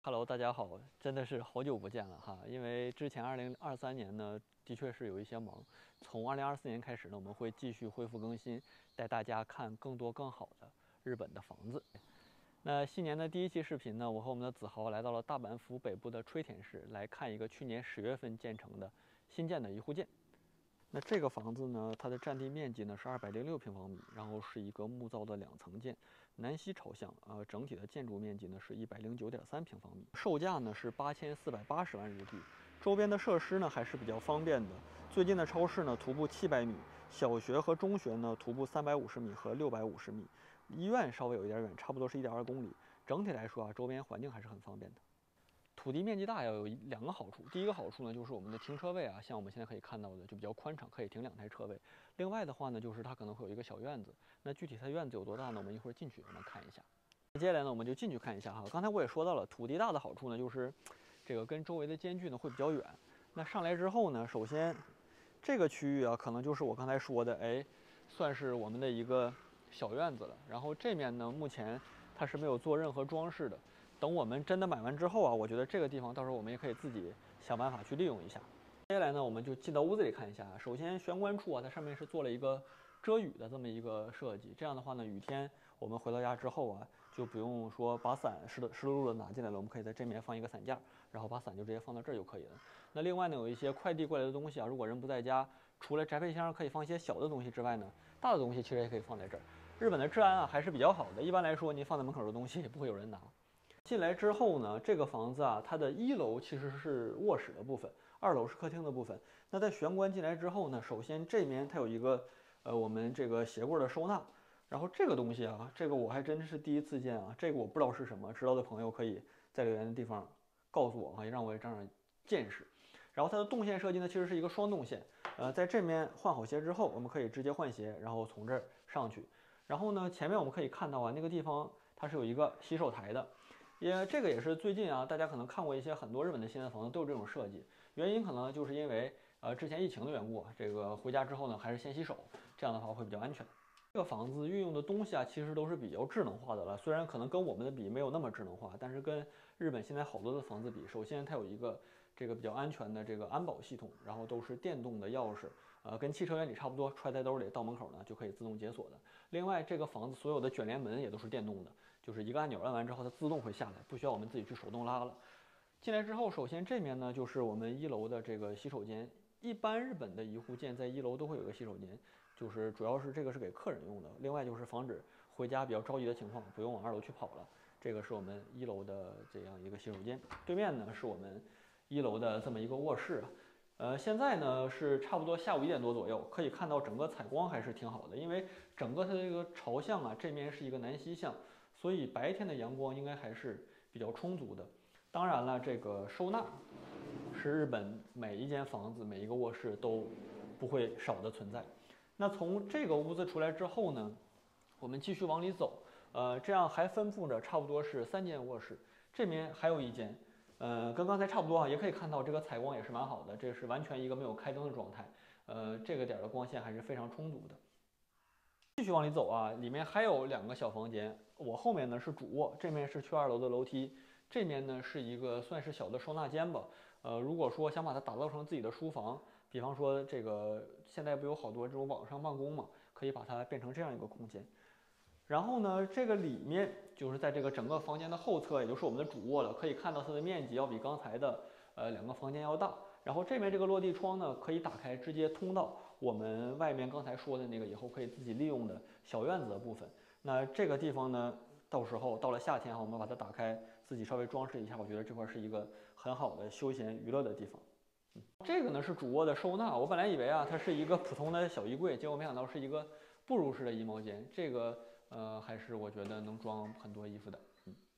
Hello，大家好，真的是好久不见了哈。因为之前2023年呢，的确是有一些忙。从2024年开始呢，我们会继续恢复更新，带大家看更多更好的日本的房子。那新年的第一期视频呢，我和我们的子豪来到了大阪府北部的吹田市，来看一个去年10月份建成的新建的一户建。那这个房子呢，它的占地面积呢是206平方米，然后是一个木造的2层建，南西朝向，整体的建筑面积呢是109.3平方米，售价呢是8480万日币。周边的设施呢还是比较方便的，最近的超市呢徒步700米，小学和中学呢徒步350米和650米，医院稍微有一点远，差不多是1.2公里。整体来说啊，周边环境还是很方便的。土地面积大要有2个好处，第一个好处呢就是我们的停车位啊，像我们现在可以看到的就比较宽敞，可以停2台车位。另外的话呢，就是它可能会有一个小院子，那具体它院子有多大呢？我们一会儿进去我们看一下。接下来呢，我们就进去看一下哈。刚才我也说到了，土地大的好处呢就是这个跟周围的间距呢会比较远。那上来之后呢，首先这个区域啊，可能就是我刚才说的，算是我们的一个小院子了。然后这面呢，目前它是没有做任何装饰的。等我们真的买完之后啊，我觉得这个地方到时候我们也可以自己想办法去利用一下。接下来呢，我们就进到屋子里看一下。首先玄关处啊，它上面是做了一个遮雨的这么一个设计，这样的话呢，雨天我们回到家之后啊，就不用说把伞湿漉漉的拿进来了，我们可以在这面放一个伞架，然后把伞就直接放到这儿就可以了。那另外呢，有一些快递过来的东西啊，如果人不在家，除了宅配箱可以放一些小的东西之外呢，大的东西其实也可以放在这儿。日本的治安啊还是比较好的，一般来说您放在门口的东西也不会有人拿。进来之后呢，这个房子啊，它的1楼其实是卧室的部分，2楼是客厅的部分。那在玄关进来之后呢，首先这面它有一个我们这个鞋柜的收纳，然后这个东西啊，这个我还真是第一次见啊，这个我不知道是什么，知道的朋友可以在留言的地方告诉我啊，也让我也长长见识。然后它的动线设计呢，其实是一个双动线，在这面换好鞋之后，我们可以直接换鞋，然后从这儿上去。然后呢，前面我们可以看到啊，那个地方它是有一个洗手台的。这个也是最近啊，大家可能看过一些很多日本的新的房子都有这种设计，原因可能就是因为之前疫情的缘故，这个回家之后呢还是先洗手，这样的话会比较安全。这个房子运用的东西啊，其实都是比较智能化的了，虽然可能跟我们的比没有那么智能化，但是跟日本现在好多的房子比，首先它有一个这个比较安全的这个安保系统，然后都是电动的钥匙，跟汽车原理差不多，揣在兜里到门口呢就可以自动解锁的。另外，这个房子所有的卷帘门也都是电动的，就是一个按钮按完之后它自动会下来，不需要我们自己去手动拉了。进来之后，首先这面呢就是我们1楼的这个洗手间。一般日本的一户建在1楼都会有一个洗手间，就是主要是这个是给客人用的，另外就是防止回家比较着急的情况不用往2楼去跑了。这个是我们1楼的这样一个洗手间，对面呢是我们1楼的这么一个卧室。现在呢是差不多下午1点多左右，可以看到整个采光还是挺好的，因为整个它这个朝向啊，这面是一个南西向，所以白天的阳光应该还是比较充足的。当然了，这个收纳是日本每一间房子、每一个卧室都不会少的存在。那从这个屋子出来之后呢，我们继续往里走，这样还分布着差不多是3间卧室，这边还有1间。跟刚才差不多啊，也可以看到这个采光也是蛮好的，这是完全一个没有开灯的状态，这个点的光线还是非常充足的。继续往里走啊，里面还有2个小房间，我后面呢是主卧，这面是去2楼的楼梯，这面呢是一个算是小的收纳间吧。如果说想把它打造成自己的书房，比方说这个现在不有好多这种网上办公嘛，可以把它变成这样一个空间。然后呢，这个里面就是在这个整个房间的后侧，也就是我们的主卧了。可以看到它的面积要比刚才的2个房间要大。然后这边这个落地窗呢，可以打开，直接通到我们外面刚才说的那个以后可以自己利用的小院子的部分。那这个地方呢，到时候到了夏天啊，我们把它打开，自己稍微装饰一下，我觉得这块是一个很好的休闲娱乐的地方。这个呢是主卧的收纳，我本来以为啊它是一个普通的小衣柜，结果没想到是一个步入式的衣帽间。这个还是我觉得能装很多衣服的。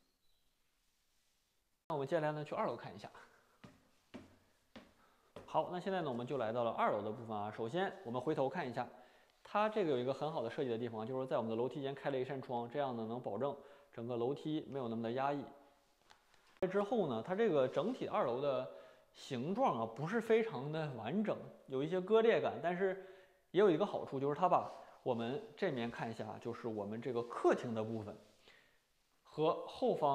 那我们接下来呢去2楼看一下。好，那现在呢我们就来到了2楼的部分啊。首先我们回头看一下，它这个有一个很好的设计的地方，就是在我们的楼梯间开了一扇窗，这样呢能保证整个楼梯没有那么的压抑。之后呢，它这个整体2楼的形状啊不是非常的完整，有一些割裂感，但是也有一个好处，就是它把我们这面看一下，就是我们这个客厅的部分和后方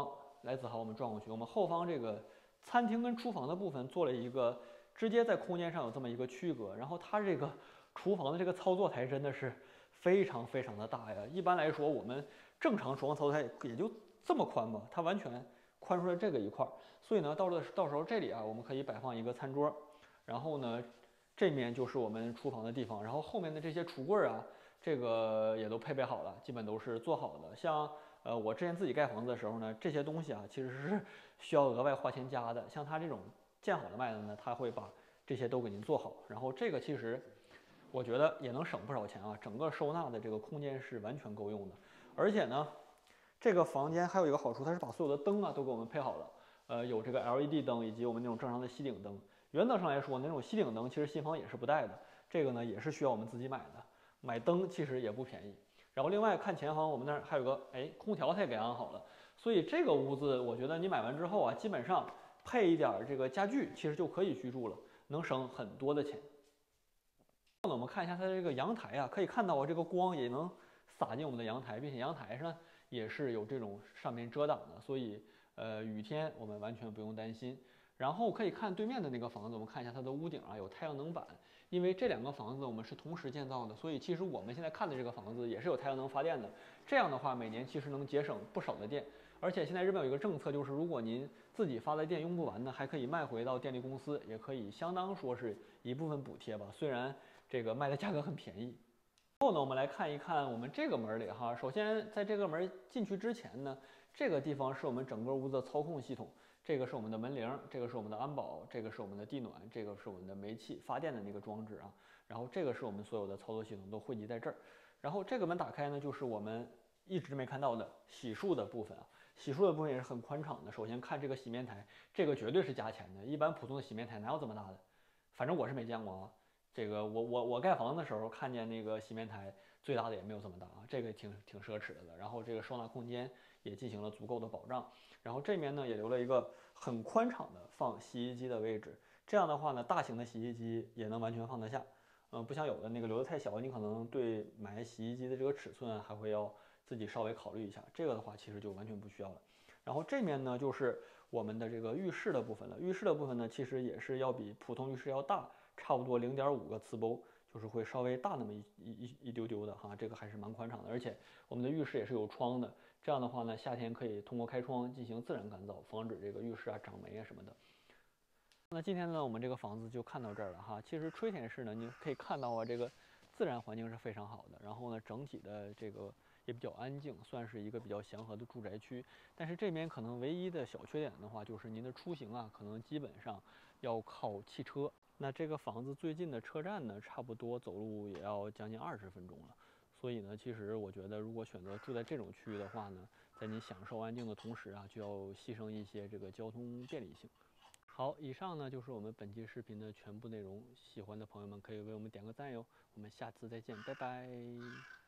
来子豪，我们转过去，我们后方这个餐厅跟厨房的部分做了一个直接在空间上有这么一个区隔，然后它这个厨房的这个操作台真的是非常非常的大呀。一般来说，我们正常厨房操作台也就这么宽吧，它完全宽出来这个一块儿。所以呢，到时候这里啊，我们可以摆放一个餐桌，然后呢，这面就是我们厨房的地方，然后后面的这些橱柜啊，这个也都配备好了，基本都是做好的。像我之前自己盖房子的时候呢，这些东西啊，其实是需要额外花钱加的。像他这种建好的卖的呢，他会把这些都给您做好。然后这个其实我觉得也能省不少钱啊，整个收纳的这个空间是完全够用的。而且呢，这个房间还有一个好处，它是把所有的灯啊都给我们配好了，有这个 LED 灯以及我们那种正常的吸顶灯。原则上来说，那种吸顶灯其实新房也是不带的，这个呢也是需要我们自己买的。买灯其实也不便宜。然后另外看前方，我们那儿还有个空调它也给安好了，所以这个屋子我觉得你买完之后啊，基本上配一点这个家具，其实就可以居住了，能省很多的钱。那我们看一下它的这个阳台啊，可以看到啊，这个光也能洒进我们的阳台，并且阳台上也是有这种上面遮挡的，所以雨天我们完全不用担心。然后可以看对面的那个房子，我们看一下它的屋顶啊有太阳能板，因为这两个房子我们是同时建造的，所以其实我们现在看的这个房子也是有太阳能发电的。这样的话，每年其实能节省不少的电。而且现在日本有一个政策，就是如果您自己发的电用不完呢，还可以卖回到电力公司，也可以相当说是一部分补贴吧。虽然这个卖的价格很便宜。后呢，我们来看一看我们这个门里哈。首先，在这个门进去之前呢，这个地方是我们整个屋子的操控系统。这个是我们的门铃，这个是我们的安保，这个是我们的地暖，这个是我们的煤气发电的那个装置啊。然后这个是我们所有的操作系统都汇集在这儿。然后这个门打开呢，就是我们一直没看到的洗漱的部分啊。洗漱的部分也是很宽敞的。首先看这个洗面台，这个绝对是加钱的，一般普通的洗面台哪有这么大的？反正我是没见过啊。这个我盖房子的时候看见那个洗面台最大的也没有这么大啊，这个挺奢侈的了。然后这个收纳空间也进行了足够的保障。然后这边呢也留了一个很宽敞的放洗衣机的位置，这样的话呢，大型的洗衣机也能完全放得下。不像有的那个留得太小，你可能对买洗衣机的这个尺寸还会要自己稍微考虑一下。这个的话其实就完全不需要了。然后这面呢就是我们的这个浴室的部分了。浴室的部分呢，其实也是要比普通浴室要大，差不多0.5个瓷包，就是会稍微大那么一丢丢的哈。这个还是蛮宽敞的，而且我们的浴室也是有窗的。这样的话呢，夏天可以通过开窗进行自然干燥，防止这个浴室啊长霉啊什么的。那今天呢，我们这个房子就看到这儿了哈。其实吹田市呢，你可以看到啊，这个自然环境是非常好的，然后呢，整体的这个也比较安静，算是一个比较祥和的住宅区。但是这边可能唯一的小缺点的话，就是您的出行啊，可能基本上要靠汽车。那这个房子最近的车站呢，差不多走路也要将近20分钟了。所以呢，其实我觉得，如果选择住在这种区域的话呢，在你享受安静的同时啊，就要牺牲一些这个交通便利性。好，以上呢就是我们本期视频的全部内容。喜欢的朋友们可以为我们点个赞哟。我们下次再见，拜拜。